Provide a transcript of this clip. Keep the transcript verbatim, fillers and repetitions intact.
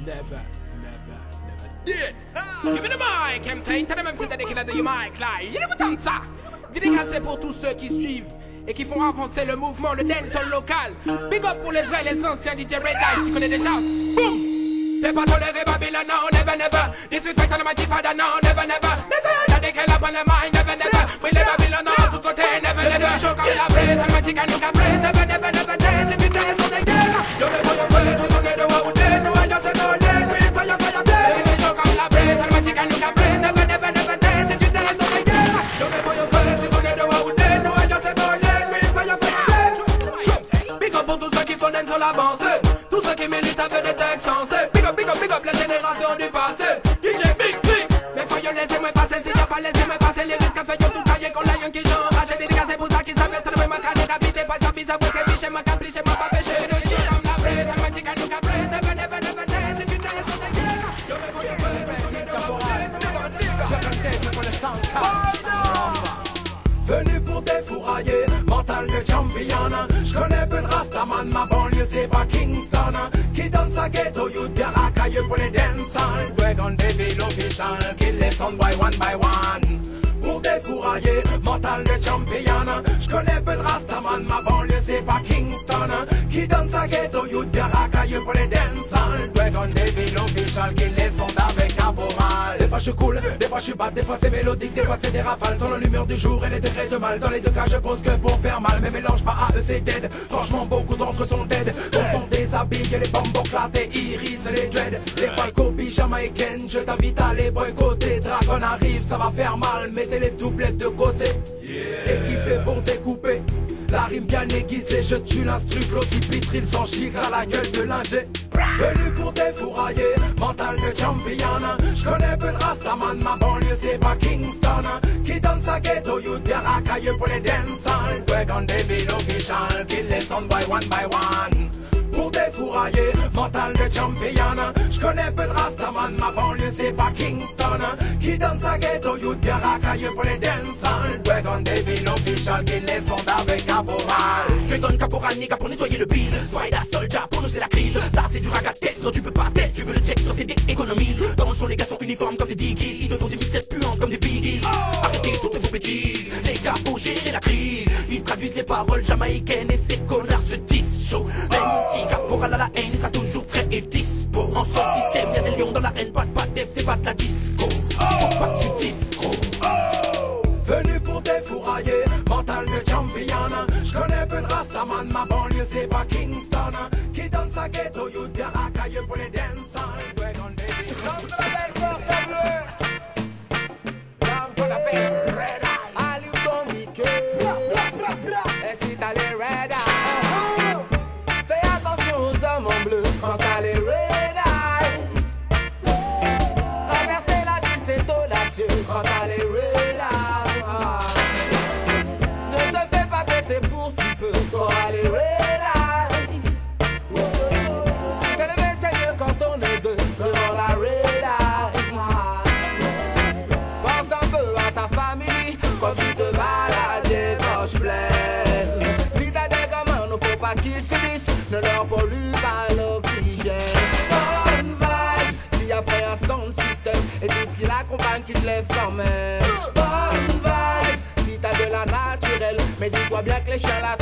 never, never, never did. Give me the mic, M C, t'as même si t'as des qu'il a de mic là. Il est où ça? Dédicacé pour tous ceux qui suivent et qui font avancer le mouvement, le dancehall local. Big up pour les vrais, les anciens D J Red Eyes, tu connais déjà. Boom! T'es pas toléré Babylon, no, never, never. Disrespect on the mighty father, no, never, never. Never, t'as des qu'elle a pas le mind, never, never. Oui, les Babylon, no, tout côté, never, never. Chaud comme la presse, elle m'a dit qu'elle nous capresse, never, never, never. Si tu t'es sur des guerres, yo me voy a faire, si tu t'es de où t'es, nous allons se voler, oui, fire, fire, blaze. Chaud comme la presse, elle m'a dit qu'elle nous capresse, never, never, never. Si tu t'es sur des guerres, yo me voy a faire, si tu t'es de où t'es, nous allons se voler, oui, fire, fire, blaze. Big up pour tous ceux qui font d'un seul avancée, tous ceux qui militent avec des textes sensés. Big up, big up, big up, la génération du passé. D J Big Six, mais faut y laisser-moi passer. Si t'as pas laissé-moi passer, les risques à faire tout tailler qu'on l'aille qui j'en rage. J'ai dédicacé pour ça qui savait, ça ne me manque à décapiter. Pas ça, bizarre, vous t'es biché, ma capriche, ma pas péché. Ne dis comme la presse, elle m'a dit qu'elle nous caprice. Never, never, never, never, si tu t'es sur des guerres. Yo me voy a faire, si tu t'es de venu pour défourailler, mental de champion. J'connais peu de Rastaman, ma banlieue c'est pas Kingston. Qui donne sa ghetto youth bien la caille pour les dancers. Dragon Devil official, kill les sons by one by one. Pour défourailler, mental de champion. J'connais peu de Rastaman, ma banlieue c'est pas Kingston. Qui donne sa ghetto youth bien la caille pour les dancers. Dragon Devil official, kill les sons avec caporal. Des fois je cool, des fois je suis bad, des fois c'est mélodique, des fois c'est des rafales. Sans l'humeur du jour et les degrés de mal. Dans les deux cas je pose que pour faire mal. Mais mélange pas à eux c'est dead. Franchement beaucoup d'entre eux sont dead. On sont déshabillés, les bomboclats, les iris, les dreads. Les palcopies jamaïcaines, je t'invite à les boycotter. Dragon arrive, ça va faire mal. Mettez les doublettes de côté. Équipé pour découper. La rime bien aiguisée, je tue l'instru, flotti pitril sans gigre à la gueule de l'ingé. Venu pour défourailler, mental de champion. J'connais peu de Rastaman, ma banlieue c'est pas Kingston. Qui donne sa ghetto youth bien la caille pour les dancers. Dragon Devil official, kill les sons by one by one. Pour défourailler, mental de champion. J'connais peu de Rastaman, ma banlieue c'est pas Kingston. Qui donne sa ghetto youth bien la caille pour les dancers. Dragon Devil official, kill les sons avec caporal. Dragon caporal nigga pour nettoyer le bise. Spider soldier pour nous c'est la crise. Ça c'est du raga test, non tu peux pas test. Tu veux le check sur C D économise. Dans le son les gars sont uniformes comme des diggies. Ils te font des mixtapes puantes comme des biggies. Arrêtez toutes vos bêtises, les gars faut gérer la crise. Ils traduisent les paroles jamaïcaines et ces connards se disent chaud. Même si caporal à la haine, ça toujours frais et dispo. En son système y'a des lions dans la haine. Pas de pas de c'est pas de la disco. Faut pas que tu disco. Venu pour défourailler, mental de champion. J'connais peu de Rastaman, ma banlieue c'est pas Kingston. Qui donne sa ghetto youth bien la caille pour les dancers. Dragon Devil. L'homme qu'on appelle Red Eyes. Allume Mickey. Et si t'as les Red Eyes, fais attention aux hommes en bleu quand t'as les Red Eyes. Traverser la ville c'est audacieux quand t'as les Red Eyes. Ne te fais pas péter pour si peu quand t'as les Red Eyes. C'est le c'est mieux quand on est deux devant la Red Eyes. Pense un peu à ta famille quand tu te balades les poches pleines. Si t'as des gamins, ne faut pas qu'ils subissent, ne leur pollue pas l'oxygène. Bonne vibes, si après un sound system et tout ce qui l'accompagne, tu te lèves quand même. Bonne vibes, si t'as de la naturelle, mais dis-toi bien que les chiens la